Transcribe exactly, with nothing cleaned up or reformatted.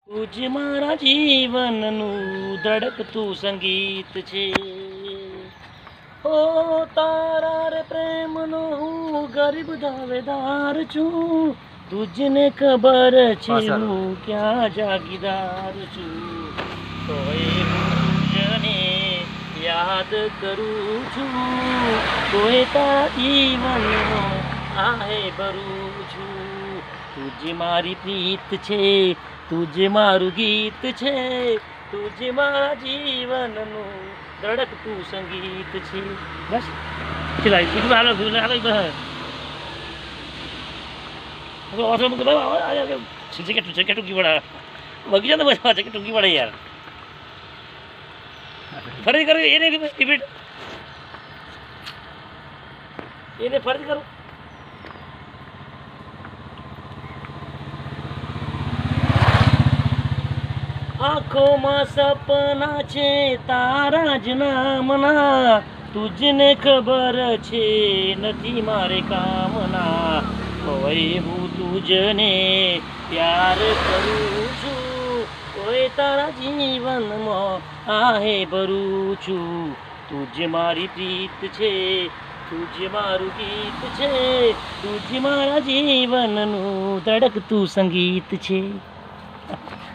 તુજ મારા જીવનનું ધડકતું સંગીત છે. ઓ તારા રે પ્રેમનો હું ગરીબ દાવેદાર છું. તુજને ખબર છે હું ક્યાં જાગીદાર છું. તોય હું તુજને યાદ કરું છું. તોય તારા જીવનનો આહે ભરું છું. તુજ મારી પ્રીત છે, તુજ મારું ગીત છે. તુજ મારા જીવનનું ધડકતું સંગીત છે. બસ ચલાય બીજું હાલો હાલો બસ જગ્યા જગ્યા ટૂંકી પડે બગીચા તો બસ જગ્યા ટૂંકી પડે યાર. ફરી કરું એને રિપીટ એને ફરી કરું. આંખોમાં સપના છે તારા જ નામના. તુજને ખબર છે નથી મારે કામના. કોઈ હું તુજને પ્યાર કરું છું. કોઈ તારા જીવનમાં આહે ભરું છું. તુજ મારી પ્રીત છે, તુજ મારું ગીત છે. તુજ મારા જીવનનું ધડકતું સંગીત છે.